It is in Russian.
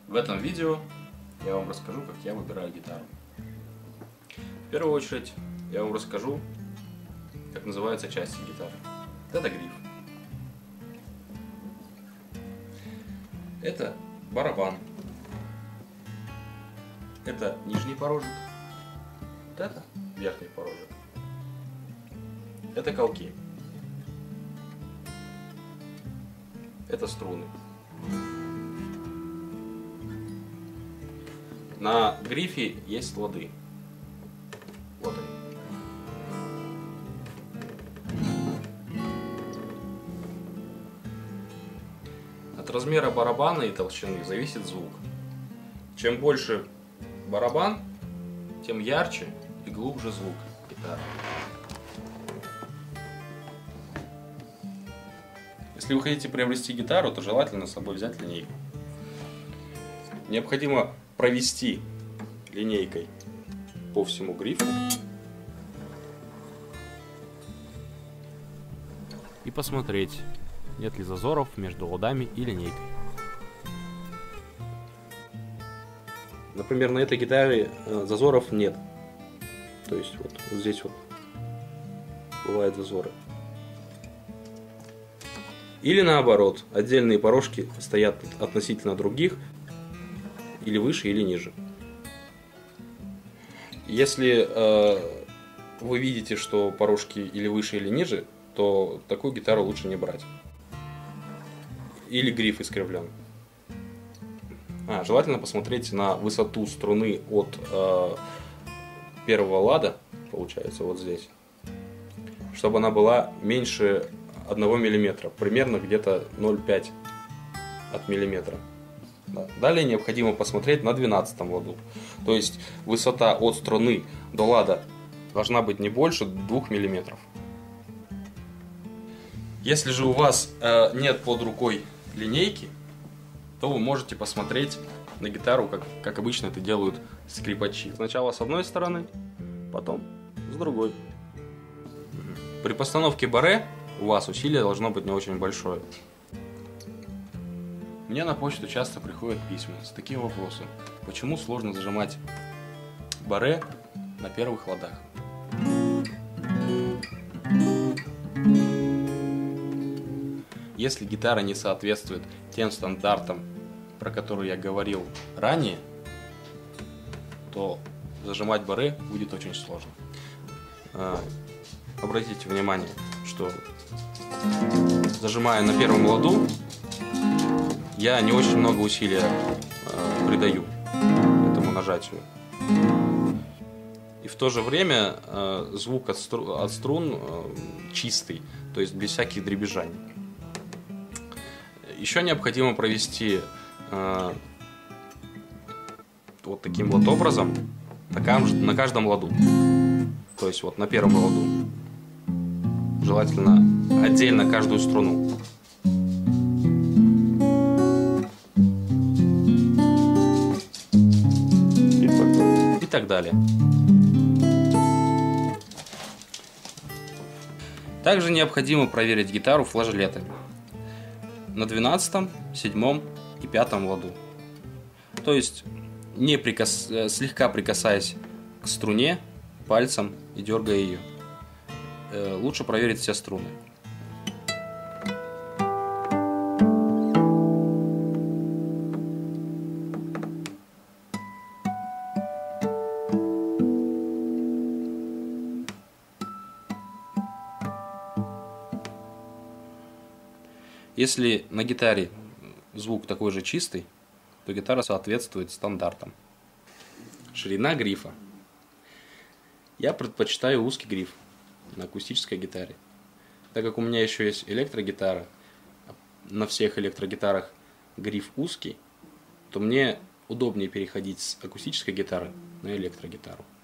В этом видео я вам расскажу, как я выбираю гитару. В первую очередь я вам расскажу, как называются части гитары. Это гриф. Это барабан. Это нижний порожек. Вот это верхний порожек. Это колки. Это струны. На грифе есть лады. Вот они. От размера барабана и толщины зависит звук. Чем больше барабан, тем ярче и глубже звук гитары. Если вы хотите приобрести гитару, то желательно с собой взять линейку. Необходимо провести линейкой по всему грифу и посмотреть, нет ли зазоров между ладами и линейкой. Например, на этой гитаре зазоров нет. То есть вот здесь вот бывают зазоры. Или наоборот, отдельные порожки стоят относительно других, или выше, или ниже. Если вы видите, что порожки или выше, или ниже, то такую гитару лучше не брать. Или гриф искривлен. Желательно посмотреть на высоту струны от первого лада, получается вот здесь, чтобы она была меньше 1 мм, примерно где-то 0,5 от миллиметра. Далее необходимо посмотреть на 12 ладу. То есть высота от струны до лада должна быть не больше 2 мм. Если же у вас нет под рукой линейки, то вы можете посмотреть на гитару, как обычно это делают скрипачи. Сначала с одной стороны, потом с другой. При постановке барре у вас усилие должно быть не очень большое. Мне на почту часто приходят письма с таким вопросом: почему сложно зажимать барре на первых ладах? Если гитара не соответствует тем стандартам, про которые я говорил ранее, то зажимать барре будет очень сложно. Обратите внимание, что зажимая на первом ладу, я не очень много усилия придаю этому нажатию. И в то же время звук от струн чистый, то есть без всяких дребезжаний. Еще необходимо провести вот таким вот образом на каждом ладу. То есть вот на первом ладу. Желательно отдельно каждую струну. И так далее. Также необходимо проверить гитару флажолетами на 12, 7 и 5 ладу. То есть слегка прикасаясь к струне пальцем и дергая ее. Лучше проверить все струны. Если на гитаре звук такой же чистый, то гитара соответствует стандартам. Ширина грифа. Я предпочитаю узкий гриф на акустической гитаре. Так как у меня еще есть электрогитара, на всех электрогитарах гриф узкий, то мне удобнее переходить с акустической гитары на электрогитару.